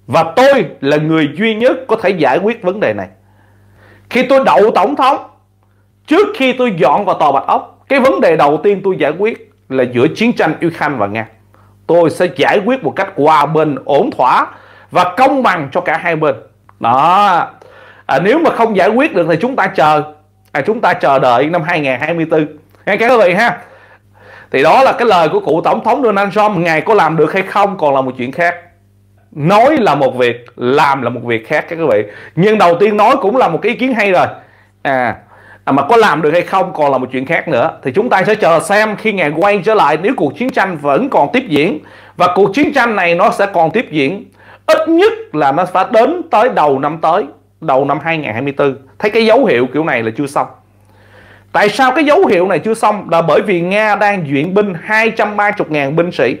Và tôi là người duy nhất có thể giải quyết vấn đề này. Khi tôi đậu tổng thống, trước khi tôi dọn vào tòa Bạch Ốc, cái vấn đề đầu tiên tôi giải quyết là giữa chiến tranh Ukraine và Nga. Tôi sẽ giải quyết một cách hòa bình, ổn thỏa và công bằng cho cả hai bên. Đó. À, nếu mà không giải quyết được thì chúng ta chờ à, chúng ta chờ đợi năm hai nghìn không trăm hai mươi tư. Nghe các quý vị ha. Thì đó là cái lời của cựu tổng thống Donald Trump. Ngài có làm được hay không còn là một chuyện khác. Nói là một việc, làm là một việc khác các quý vị. Nhưng đầu tiên nói cũng là một cái ý kiến hay rồi. À, à mà có làm được hay không còn là một chuyện khác nữa. Thì chúng ta sẽ chờ xem khi Ngài quay trở lại, nếu cuộc chiến tranh vẫn còn tiếp diễn. Và cuộc chiến tranh này nó sẽ còn tiếp diễn, ít nhất là nó phải đến tới đầu năm tới, đầu năm hai nghìn không trăm hai mươi tư. Thấy cái dấu hiệu kiểu này là chưa xong. Tại sao cái dấu hiệu này chưa xong? Là bởi vì Nga đang duyện binh hai trăm ba mươi nghìn binh sĩ.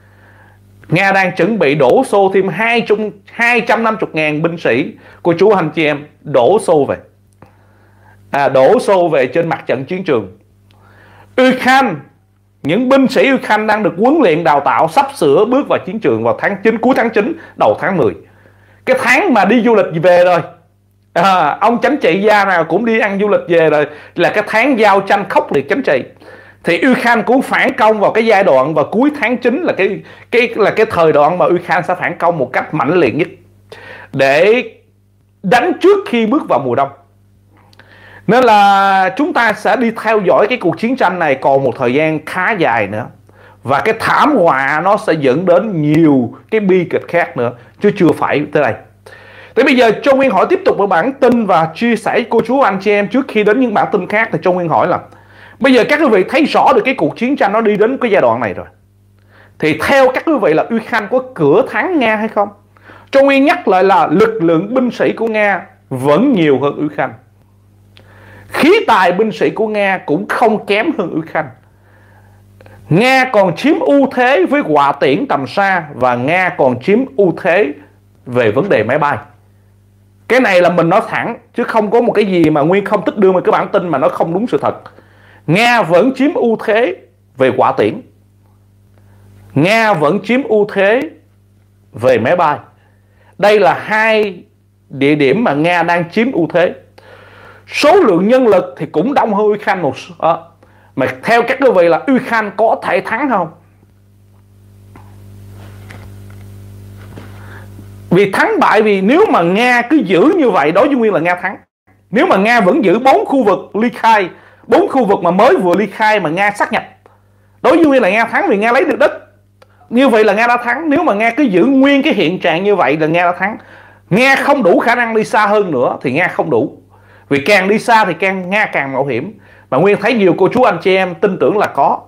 Nga đang chuẩn bị đổ xô thêm hai trăm năm mươi nghìn binh sĩ của chú anh chị em đổ xô về. À, đổ xô về trên mặt trận chiến trường. Ukraine, những binh sĩ Ukraine đang được huấn luyện đào tạo, sắp sửa bước vào chiến trường vào tháng chín, cuối tháng chín, đầu tháng mười. Cái tháng mà đi du lịch về rồi. À, ông chính trị gia nào cũng đi ăn du lịch về rồi, là cái tháng giao tranh khốc liệt chính trị. Thì Ukraine cũng phản công vào cái giai đoạn vào cuối tháng chín, là cái cái là cái thời đoạn mà Ukraine sẽ phản công một cách mãnh liệt nhất để đánh trước khi bước vào mùa đông. Nên là chúng ta sẽ đi theo dõi cái cuộc chiến tranh này còn một thời gian khá dài nữa. Và cái thảm họa nó sẽ dẫn đến nhiều cái bi kịch khác nữa, chứ chưa phải tới đây. Thế bây giờ Châu Nguyên hỏi tiếp tục với bản tin và chia sẻ với cô chú anh chị em trước khi đến những bản tin khác. Thì Châu Nguyên hỏi là bây giờ các quý vị thấy rõ được cái cuộc chiến tranh nó đi đến cái giai đoạn này rồi. Thì theo các quý vị là Ukraine có cửa thắng Nga hay không? Châu Nguyên nhắc lại là lực lượng binh sĩ của Nga vẫn nhiều hơn Ukraine. Khí tài binh sĩ của Nga cũng không kém hơn Ukraine. Nga còn chiếm ưu thế với hỏa tiễn tầm xa, và Nga còn chiếm ưu thế về vấn đề máy bay. Cái này là mình nói thẳng, chứ không có một cái gì mà Nguyên không thích đưa một cái bản tin mà nó không đúng sự thật. Nga vẫn chiếm ưu thế về hỏa tiễn, Nga vẫn chiếm ưu thế về máy bay. Đây là hai địa điểm mà Nga đang chiếm ưu thế. Số lượng nhân lực thì cũng đông hơn Ukraine một số. À, mà theo các quý vị là Ukraine có thể thắng không? Vì thắng bại, vì nếu mà Nga cứ giữ như vậy, đối với Nguyên là Nga thắng. Nếu mà Nga vẫn giữ bốn khu vực ly khai, bốn khu vực mà mới vừa ly khai mà Nga sát nhập, đối với Nguyên là Nga thắng, vì Nga lấy được đất. Như vậy là Nga đã thắng. Nếu mà Nga cứ giữ nguyên cái hiện trạng như vậy là Nga đã thắng. Nga không đủ khả năng đi xa hơn nữa thì Nga không đủ. Vì càng đi xa thì càng Nga càng mạo hiểm. Mà Nguyên thấy nhiều cô chú anh chị em tin tưởng là có.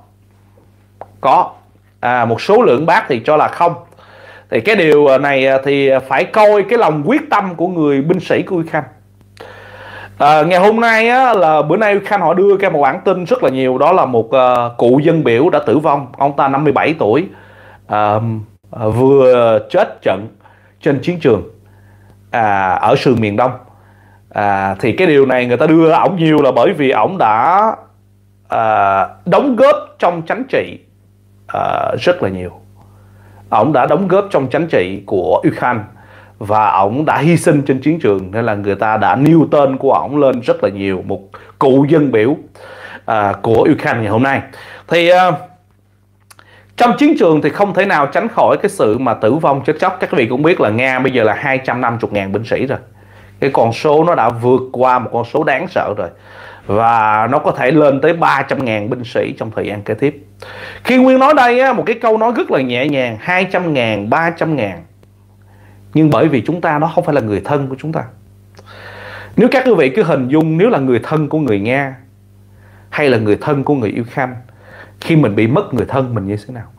Có à, một số lượng bác thì cho là không. Thì cái điều này thì phải coi cái lòng quyết tâm của người binh sĩ của Ukraine. À, ngày hôm nay á, là bữa nay Ukraine họ đưa ra một bản tin rất là nhiều. Đó là một uh, cụ dân biểu đã tử vong. Ông ta năm mươi bảy tuổi, uh, uh, vừa chết trận trên chiến trường à, ở sườn miền Đông. À, thì cái điều này người ta đưa ổng nhiều là bởi vì ổng đã à, đóng góp trong chính trị à, rất là nhiều. Ổng đã đóng góp trong chính trị của Ukraine và ổng đã hy sinh trên chiến trường, nên là người ta đã nêu tên của ổng lên rất là nhiều. Một cụ dân biểu à, của Ukraine ngày hôm nay. Thì à, trong chiến trường thì không thể nào tránh khỏi cái sự mà tử vong chết chóc. Các quý vị cũng biết là Nga bây giờ là hai trăm năm mươi nghìn binh sĩ rồi. Cái con số nó đã vượt qua một con số đáng sợ rồi. Và nó có thể lên tới ba trăm nghìn binh sĩ trong thời gian kế tiếp. Khi Nguyên nói đây á, một cái câu nói rất là nhẹ nhàng, hai trăm nghìn, ba trăm nghìn. Nhưng bởi vì chúng ta nó không phải là người thân của chúng ta. Nếu các quý vị cứ hình dung, nếu là người thân của người Nga hay là người thân của người Ukraine, khi mình bị mất người thân mình như thế nào?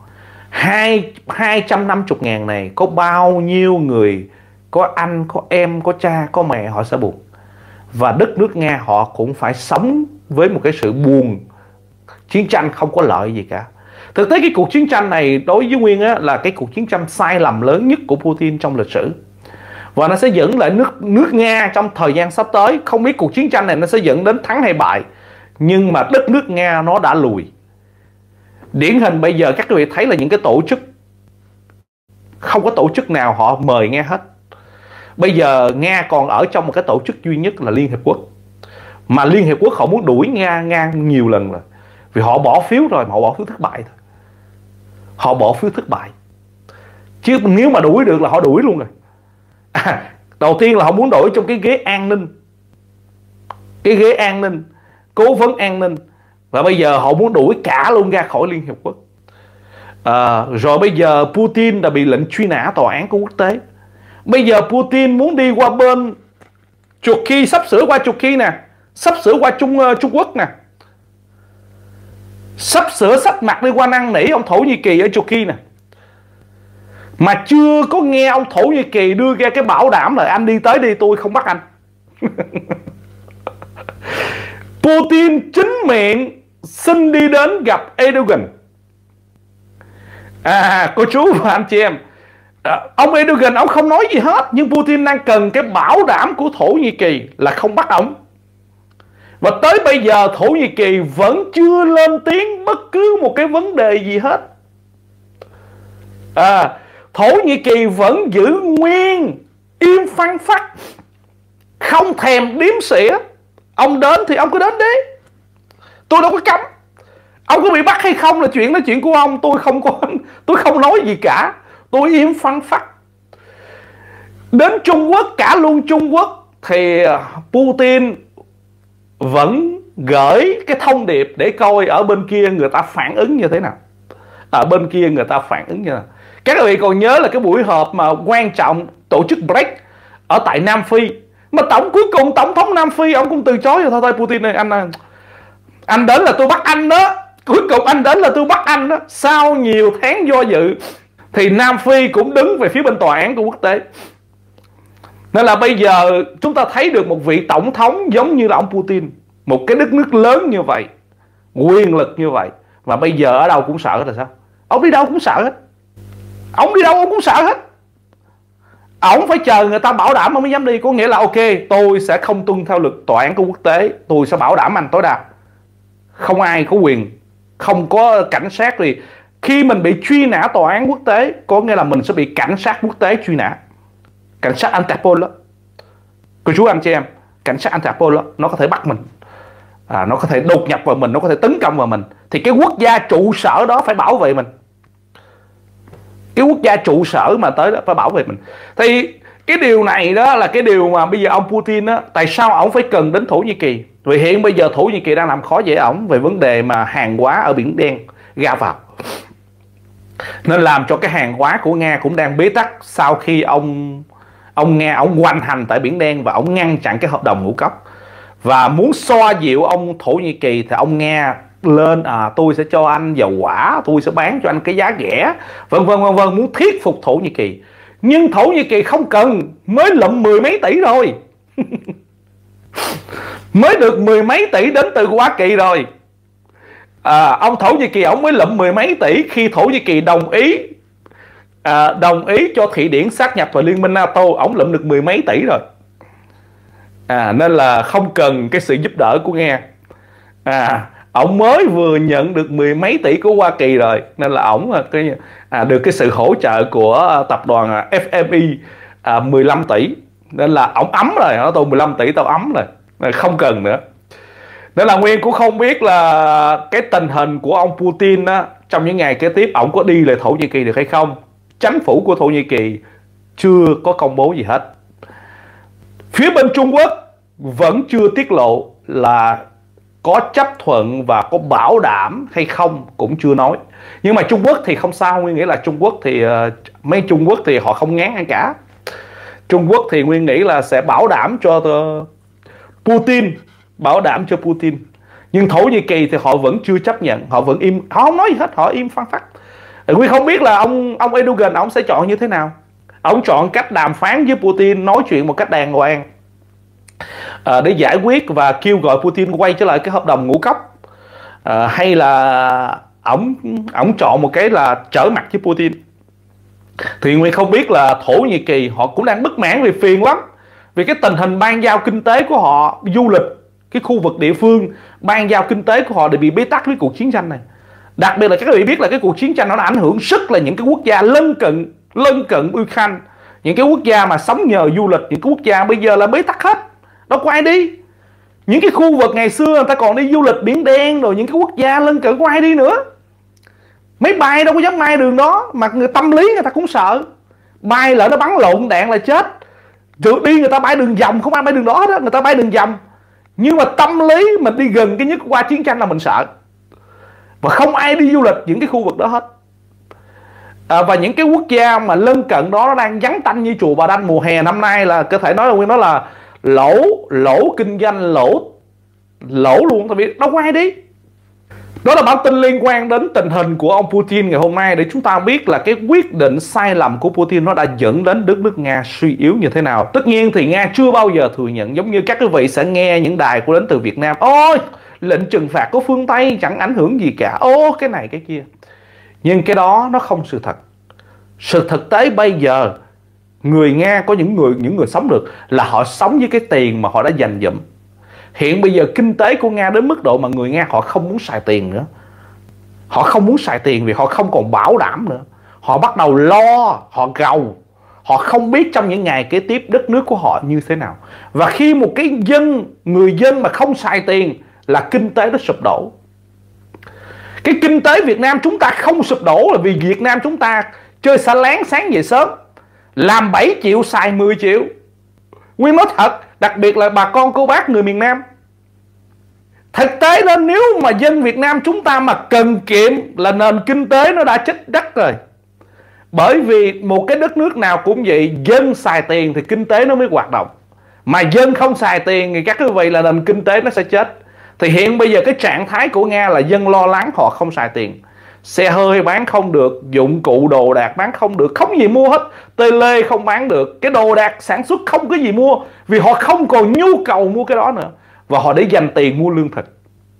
Hai trăm năm mươi nghìn này có bao nhiêu người, có anh, có em, có cha, có mẹ họ sẽ buồn. Và đất nước Nga họ cũng phải sống với một cái sự buồn. Chiến tranh không có lợi gì cả. Thực tế cái cuộc chiến tranh này đối với Nguyên á, là cái cuộc chiến tranh sai lầm lớn nhất của Putin trong lịch sử. Và nó sẽ dẫn lại nước, nước Nga trong thời gian sắp tới. Không biết cuộc chiến tranh này nó sẽ dẫn đến thắng hay bại, nhưng mà đất nước Nga nó đã lùi. Điển hình bây giờ các quý vị thấy là những cái tổ chức, không có tổ chức nào họ mời Nga hết. Bây giờ Nga còn ở trong một cái tổ chức duy nhất là Liên Hiệp Quốc, mà Liên Hiệp Quốc họ muốn đuổi Nga Nga nhiều lần rồi, vì họ bỏ phiếu rồi, mà họ bỏ phiếu thất bại thôi. Họ bỏ phiếu thất bại, chứ nếu mà đuổi được là họ đuổi luôn rồi. À, đầu tiên là họ muốn đổi trong cái ghế an ninh, cái ghế an ninh, cố vấn an ninh, và bây giờ họ muốn đuổi cả luôn ra khỏi Liên Hiệp Quốc. À, rồi bây giờ Putin đã bị lệnh truy nã tòa án của quốc tế. Bây giờ Putin muốn đi qua bên Turkey, sắp sửa qua Turkey nè, sắp sửa qua Trung uh, Trung Quốc nè, sắp sửa sắp mặt đi qua năn nỉ ông Thổ Nhĩ Kỳ ở Turkey nè, mà chưa có nghe ông Thổ Nhĩ Kỳ đưa ra cái bảo đảm là anh đi tới đi, tôi không bắt anh. Putin chính miệng xin đi đến gặp Erdogan. À, cô chú và anh chị em, à, ông Erdogan ông không nói gì hết, nhưng Putin đang cần cái bảo đảm của Thổ Nhĩ Kỳ là không bắt ông. Và tới bây giờ Thổ Nhĩ Kỳ vẫn chưa lên tiếng bất cứ một cái vấn đề gì hết. À, Thổ Nhĩ Kỳ vẫn giữ nguyên im phăng phắc, không thèm điếm xỉa. Ông đến thì ông cứ đến đi, tôi đâu có cấm. Ông có bị bắt hay không là chuyện đó chuyện của ông, tôi không có, tôi không nói gì cả, tôi im phăng phắc. Đến Trung Quốc, cả luôn Trung Quốc thì Putin vẫn gửi cái thông điệp để coi ở bên kia người ta phản ứng như thế nào. Ở bên kia người ta phản ứng như thế nào. Các vị còn nhớ là cái buổi họp mà quan trọng tổ chức bờ rếch ở tại Nam Phi, mà tổng cuối cùng tổng thống Nam Phi ông cũng từ chối rồi. Thôi thôi Putin này, anh anh đến là tôi bắt anh đó, cuối cùng anh đến là tôi bắt anh đó. Sau nhiều tháng do dự thì Nam Phi cũng đứng về phía bên tòa án của quốc tế. Nên là bây giờ chúng ta thấy được một vị tổng thống giống như là ông Putin, một cái đất nước lớn như vậy, quyền lực như vậy, mà bây giờ ở đâu cũng sợ hết là sao? Ông đi đâu cũng sợ hết. Ông đi đâu ông cũng sợ hết. Ông phải chờ người ta bảo đảm ông mới dám đi. Có nghĩa là ok, tôi sẽ không tuân theo luật tòa án của quốc tế, tôi sẽ bảo đảm anh tối đa. Không ai có quyền, không có cảnh sát. Thì khi mình bị truy nã tòa án quốc tế, có nghĩa là mình sẽ bị cảnh sát quốc tế truy nã. Cảnh sát Interpol đó, cô chú anh chị em, cảnh sát Interpol đó, nó có thể bắt mình, à, nó có thể đột nhập vào mình, nó có thể tấn công vào mình. Thì cái quốc gia trụ sở đó phải bảo vệ mình. Cái quốc gia trụ sở mà tới đó phải bảo vệ mình. Thì cái điều này đó là cái điều mà bây giờ ông Putin đó, tại sao ông phải cần đến Thổ Nhĩ Kỳ? Vì hiện bây giờ Thổ Nhĩ Kỳ đang làm khó dễ ổng về vấn đề mà hàng hóa ở Biển Đen ra vào, nên làm cho cái hàng hóa của Nga cũng đang bế tắc sau khi ông ông Nga ông hoành hành tại Biển Đen và ông ngăn chặn cái hợp đồng ngũ cốc. Và muốn xoa dịu ông Thổ Nhĩ Kỳ thì ông Nga lên, à tôi sẽ cho anh dầu hỏa, tôi sẽ bán cho anh cái giá rẻ, vân vân vân vân, muốn thuyết phục Thổ Nhĩ Kỳ. Nhưng Thổ Nhĩ Kỳ không cần, mới lụm mười mấy tỷ rồi. Mới được mười mấy tỷ đến từ Hoa Kỳ rồi. À, ông Thổ Nhĩ Kỳ ông mới lụm mười mấy tỷ khi Thổ Nhĩ Kỳ đồng ý à, đồng ý cho Thụy Điển sát nhập vào Liên minh NATO. Ông lụm được mười mấy tỷ rồi. À, nên là không cần cái sự giúp đỡ của Nga. À, ông mới vừa nhận được mười mấy tỷ của Hoa Kỳ rồi, nên là ổng à, được cái sự hỗ trợ của tập đoàn ép em i à, mười lăm tỷ. Nên là ổng ấm rồi, nó tôi mười lăm tỷ tao ấm rồi, không cần nữa. Nên là Nguyên cũng không biết là cái tình hình của ông Putin á, trong những ngày kế tiếp ổng có đi lại Thổ Nhĩ Kỳ được hay không. Chính phủ của Thổ Nhĩ Kỳ chưa có công bố gì hết. Phía bên Trung Quốc vẫn chưa tiết lộ là có chấp thuận và có bảo đảm hay không, cũng chưa nói. Nhưng mà Trung Quốc thì không sao. Nguyên nghĩ là Trung Quốc thì uh, mấy Trung Quốc thì họ không ngán ai cả. Trung Quốc thì Nguyên nghĩ là sẽ bảo đảm cho uh, Putin, bảo đảm cho Putin. Nhưng Thổ Nhĩ Kỳ thì họ vẫn chưa chấp nhận, họ vẫn im, họ không nói gì hết, họ im phăng phắc. Nguyên không biết là ông ông Erdogan ông sẽ chọn như thế nào. Ông chọn cách đàm phán với Putin, nói chuyện một cách đàng hoàng à, để giải quyết và kêu gọi Putin quay trở lại cái hợp đồng ngũ cốc, à, hay là ổng ổng chọn một cái là trở mặt với Putin. Thì Nguyên không biết là Thổ Nhĩ Kỳ họ cũng đang bất mãn vì phiền lắm, vì cái tình hình ban giao kinh tế của họ, du lịch, cái khu vực địa phương ban giao kinh tế của họ đều bị bế tắc với cuộc chiến tranh này. Đặc biệt là các vị biết là cái cuộc chiến tranh nó đã ảnh hưởng rất là những cái quốc gia lân cận lân cận Ukraine, Những cái quốc gia mà sống nhờ du lịch, những cái quốc gia bây giờ là bế tắc hết, đâu có ai đi. Những cái khu vực ngày xưa người ta còn đi du lịch Biển Đen rồi những cái quốc gia lân cận có ai đi nữa. Máy bay đâu có dám bay đường đó, mà người tâm lý người ta cũng sợ. Bay lỡ nó bắn lộn đạn là chết. Trước đi người ta bay đường vòng, không ai bay đường đó đó, người ta bay đường vòng. Nhưng mà tâm lý mình đi gần cái nhất qua chiến tranh là mình sợ. Và không ai đi du lịch những cái khu vực đó hết. À, và những cái quốc gia mà lân cận đó nó đang vắng tanh như chùa Bà Đanh mùa hè năm nay là có thể nói là nguyên nó là lỗ lỗ kinh doanh, lỗ lỗ luôn, tại vì đâu có ai đi. Đó là bản tin liên quan đến tình hình của ông Putin ngày hôm nay để chúng ta biết là cái quyết định sai lầm của Putin nó đã dẫn đến đất nước Nga suy yếu như thế nào. Tất nhiên thì Nga chưa bao giờ thừa nhận, giống như các quý vị sẽ nghe những đài của đến từ Việt Nam. Ôi, lệnh trừng phạt của phương Tây chẳng ảnh hưởng gì cả. Ô, cái này cái kia. Nhưng cái đó nó không sự thật. Sự thực tế bây giờ người Nga có những người những người sống được là họ sống với cái tiền mà họ đã dành dụm. Hiện bây giờ kinh tế của Nga đến mức độ mà người Nga họ không muốn xài tiền nữa. Họ không muốn xài tiền vì họ không còn bảo đảm nữa. Họ bắt đầu lo, họ gầu. Họ không biết trong những ngày kế tiếp đất nước của họ như thế nào. Và khi một cái dân, người dân mà không xài tiền là kinh tế nó sụp đổ. Cái kinh tế Việt Nam chúng ta không sụp đổ là vì Việt Nam chúng ta chơi xả láng sáng về sớm, làm bảy triệu xài mười triệu. Nguyên nói thật, đặc biệt là bà con cô bác người miền Nam. Thực tế đó, nếu mà dân Việt Nam chúng ta mà cần kiệm là nền kinh tế nó đã chết đất rồi. Bởi vì một cái đất nước nào cũng vậy, dân xài tiền thì kinh tế nó mới hoạt động. Mà dân không xài tiền thì các quý vị là nền kinh tế nó sẽ chết. Thì hiện bây giờ cái trạng thái của Nga là dân lo lắng, họ không xài tiền. Xe hơi bán không được, dụng cụ đồ đạc bán không được, không gì mua hết. Tele không bán được, cái đồ đạc sản xuất không có gì mua, vì họ không còn nhu cầu mua cái đó nữa. Và họ để dành tiền mua lương thực.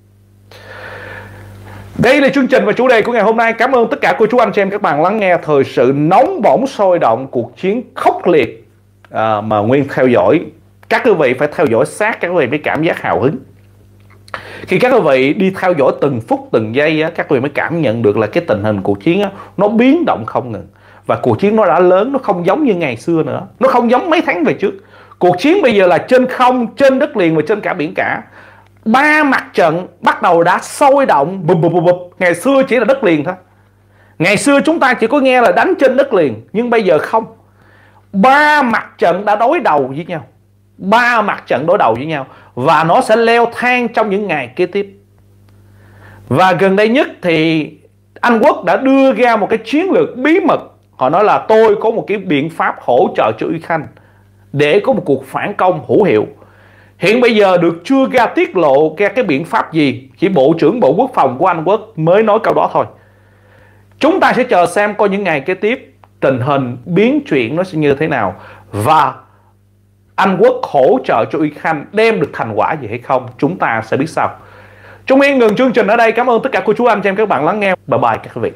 Đây là chương trình và chủ đề của ngày hôm nay. Cảm ơn tất cả cô chú anh chị em các bạn lắng nghe thời sự nóng bỏng sôi động, cuộc chiến khốc liệt à, mà Nguyên theo dõi. Các quý vị phải theo dõi sát, các quý vị mới cảm giác hào hứng. Khi các quý vị đi theo dõi từng phút từng giây á, các quý vị mới cảm nhận được là cái tình hình cuộc chiến á, nó biến động không ngừng. Và cuộc chiến nó đã lớn, nó không giống như ngày xưa nữa. Nó không giống mấy tháng về trước. Cuộc chiến bây giờ là trên không, trên đất liền và trên cả biển cả. Ba mặt trận bắt đầu đã sôi động bụp bụp bụp bụp. Ngày xưa chỉ là đất liền thôi. Ngày xưa chúng ta chỉ có nghe là đánh trên đất liền, nhưng bây giờ không. Ba mặt trận đã đối đầu với nhau. Ba mặt trận đối đầu với nhau. Và nó sẽ leo thang trong những ngày kế tiếp. Và gần đây nhất thì Anh Quốc đã đưa ra một cái chiến lược bí mật. Họ nói là tôi có một cái biện pháp hỗ trợ cho Ukraine để có một cuộc phản công hữu hiệu. Hiện bây giờ được chưa ra tiết lộ ra cái biện pháp gì. Chỉ Bộ trưởng Bộ Quốc phòng của Anh Quốc mới nói câu đó thôi. Chúng ta sẽ chờ xem coi những ngày kế tiếp tình hình biến chuyển nó sẽ như thế nào. Và Anh Quốc hỗ trợ cho Ukraine đem được thành quả gì hay không, chúng ta sẽ biết sau. Chúng Yên ngừng chương trình ở đây. Cảm ơn tất cả cô chú anh chị em các bạn lắng nghe. Bye bye các quý vị.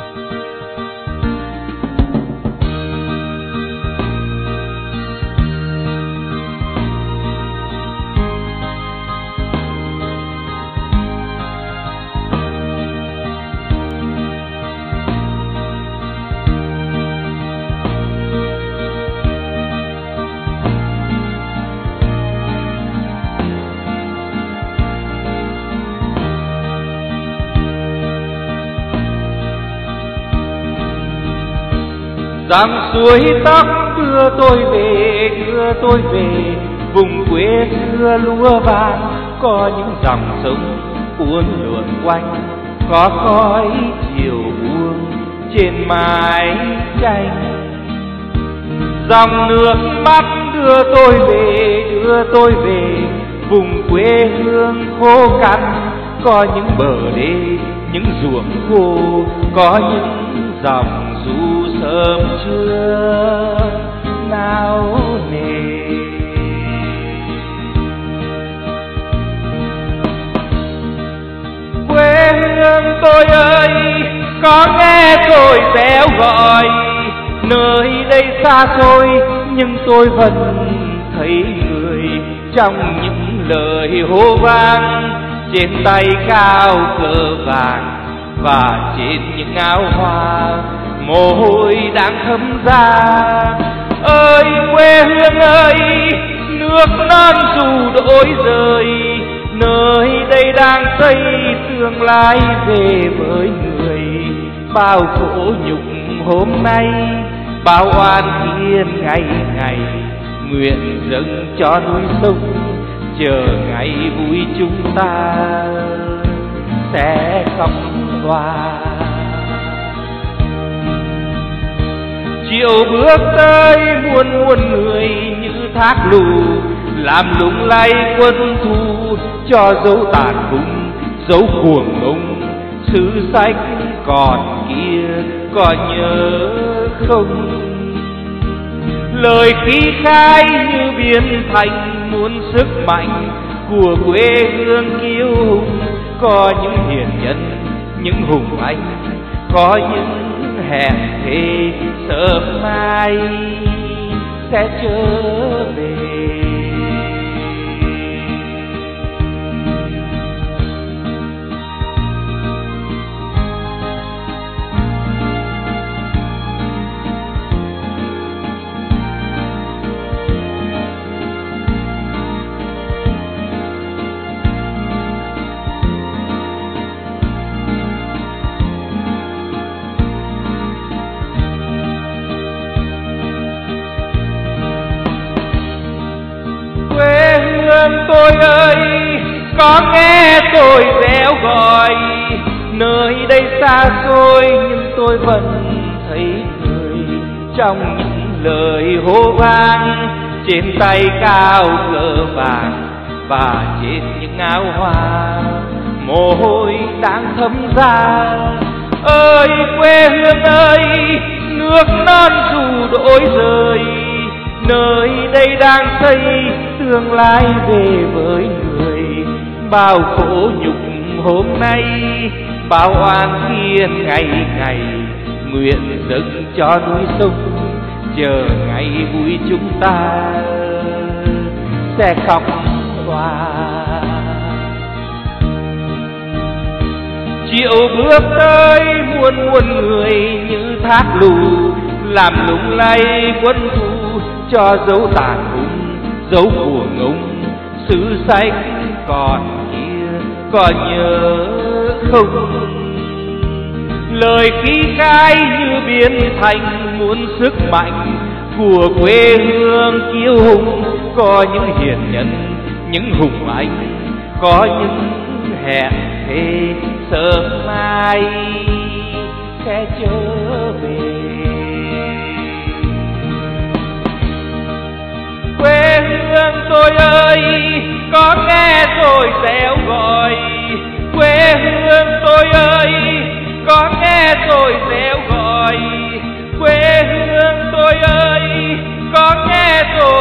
Dòng suối tóc đưa tôi về, đưa tôi về vùng quê xưa lúa vàng. Có những dòng sông uốn lượn quanh, có khói chiều buông trên mái tranh. Dòng nước mắt đưa tôi về, đưa tôi về vùng quê hương khô cằn. Có những bờ đê, những ruộng khô, có những dòng dù sớm trưa nao nề. Quê hương tôi ơi, có nghe tôi réo gọi. Nơi đây xa xôi nhưng tôi vẫn thấy người trong những lời hô vang. Trên tay cao cờ vàng và trên những áo hoa mồ hôi đang thấm ra. Ơi quê hương ơi, nước non dù đổi rời, nơi đây đang xây tương lai về với người. Bao khổ nhục hôm nay, bao oan khiên ngày ngày, nguyện dâng cho núi sông, chờ ngày vui chúng ta sẽ khóc loa. Chiều bước tới muôn muôn người như thác lù, làm lung lay quân thù cho dấu tàn khung, dấu cuồng ngông. Sử sách còn kia còn nhớ không? Lời khí khai như biến thành muôn sức mạnh của quê hương kiêu hùng. Có những hiền nhân, những hùng anh, có những hẹn thề sớm mai sẽ trở về. Tôi ơi, có nghe tôi réo gọi, nơi đây xa xôi nhưng tôi vẫn thấy người. Trong những lời hô vang, trên tay cao cờ vàng và trên những áo hoa, mồ hôi đang thấm ra. Ơi quê hương ơi, nước non dù đổi rời, nơi đây đang xây tương lai về với người. Bao khổ nhục hôm nay, bao oan khiên ngày ngày, nguyện dâng cho núi sông, chờ ngày vui chúng ta sẽ khóc hoa. Chiều bước tới muôn muôn người như thác lù, làm lung lay quân thù cho dấu tàn hùng, dấu của ngông. Sử sách còn kia còn nhớ không? Lời khí khai như biến thành muôn sức mạnh của quê hương kiêu hùng. Có những hiền nhân, những hùng anh, có những hẹn thề sớm mai sẽ trở về. Quê hương tôi ơi, có nghe tôi réo gọi. Quê hương tôi ơi, có nghe tôi réo gọi. Quê hương tôi ơi, có nghe tôi